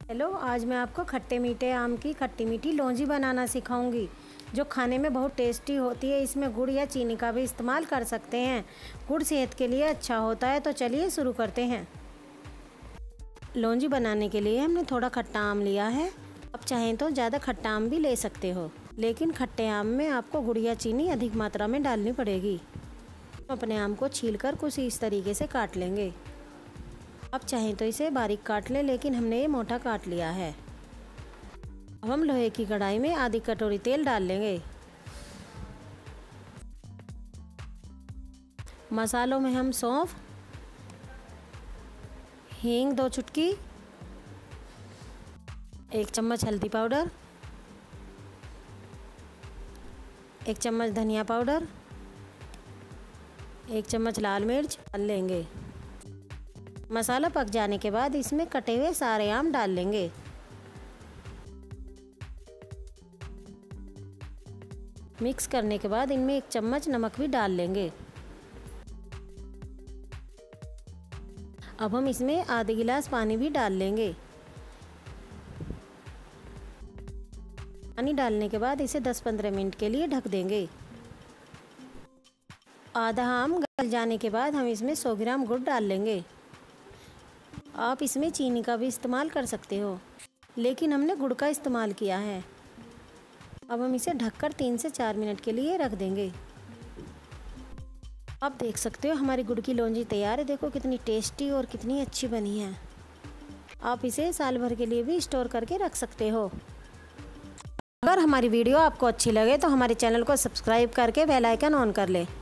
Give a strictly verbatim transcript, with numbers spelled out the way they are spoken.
Hello, आज मैं आपको खट्टे मीठे आम की खट्टी मीठी लौंजी बनाना सिखाऊंगी जो खाने में बहुत टेस्टी होती है। इसमें गुड़ या चीनी का भी इस्तेमाल कर सकते हैं। गुड़ सेहत के लिए अच्छा होता है। तो चलिए शुरू करते हैं। लौंजी बनाने के लिए हमने थोड़ा खट्टा आम लिया है। आप चाहें तो ज़्यादा खट्टा आम भी ले सकते हो, लेकिन खट्टे आम में आपको गुड़ या चीनी अधिक मात्रा में डालनी पड़ेगी। अपने आम को छीलकर कुछ इस तरीके से काट लेंगे। आप चाहें तो इसे बारीक काट लें, लेकिन हमने ये मोटा काट लिया है। अब हम लोहे की कढ़ाई में आधी कटोरी तेल डाल लेंगे। मसालों में हम सौंफ, हींग दो चुटकी, एक चम्मच हल्दी पाउडर, एक चम्मच धनिया पाउडर, एक चम्मच लाल मिर्च डाल लेंगे। मसाला पक जाने के बाद इसमें कटे हुए सारे आम डाल लेंगे। मिक्स करने के बाद इनमें एक चम्मच नमक भी डाल लेंगे। अब हम इसमें आधे गिलास पानी भी डाल लेंगे। पानी डालने के बाद इसे दस पंद्रह मिनट के लिए ढक देंगे। आधा आम गल जाने के बाद हम इसमें सौ ग्राम गुड़ डाल लेंगे। आप इसमें चीनी का भी इस्तेमाल कर सकते हो, लेकिन हमने गुड़ का इस्तेमाल किया है। अब हम इसे ढककर तीन से चार मिनट के लिए रख देंगे। आप देख सकते हो हमारी गुड़ की लौंजी तैयार है। देखो कितनी टेस्टी और कितनी अच्छी बनी है। आप इसे साल भर के लिए भी स्टोर करके रख सकते हो। अगर हमारी वीडियो आपको अच्छी लगे तो हमारे चैनल को सब्सक्राइब करके बेल आइकन ऑन कर ले।